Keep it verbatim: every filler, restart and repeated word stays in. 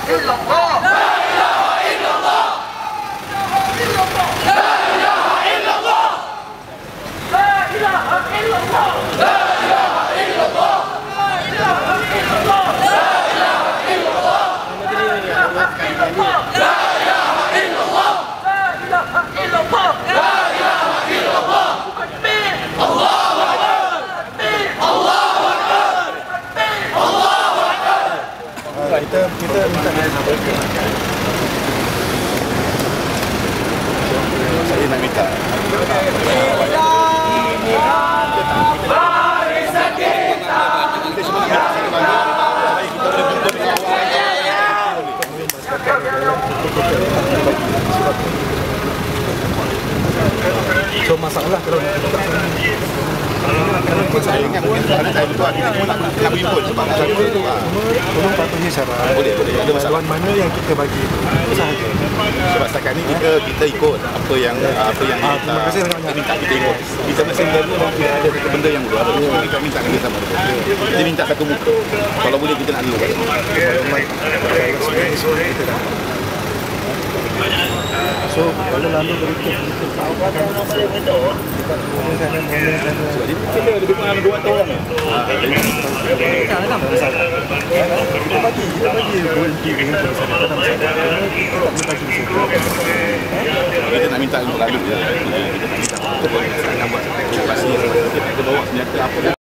illallah. La ilaha illallah. La ilaha illallah. La ilaha illallah. La ilaha illallah. La ilaha illallah. La ilaha illallah. La ilaha illallah. La ilaha illallah. La ilaha illallah. La ilaha illallah. Takbir. Allahu Akbar. Takbir. Allahu Akbar. Takbir. Allahu Akbar. Kita kita minta saya nak minta barisan kita. so masalah kalau saya ingat mungkin ada saya berdua kita pun nak nak import sebab ada itu tolong patuhi syarat. Boleh boleh ada masalah mana yang kita bagi itu sahaja. Sebab setakat ni kita kita ikut apa yang apa yang kita terima kasih banyak minta kita ikut. Kita masih dulu dan tidak ada satu benda yang luar. Kita minta kerja sama kita minta satu muka. Kalau boleh kita nak dulu. Kita dah so kalau lalu berikut kita tahu apa yang saya minta kita boleh sana boleh sana sebab kita lebih kurang dua tahun kan kan masalah kita bagi kita bagi volunteer dengan kita tak ada masalah kita tak bagi situ kita nak minta untuk lalu je kita nak minta kita boleh nak buat pasti kita bawa senjata apa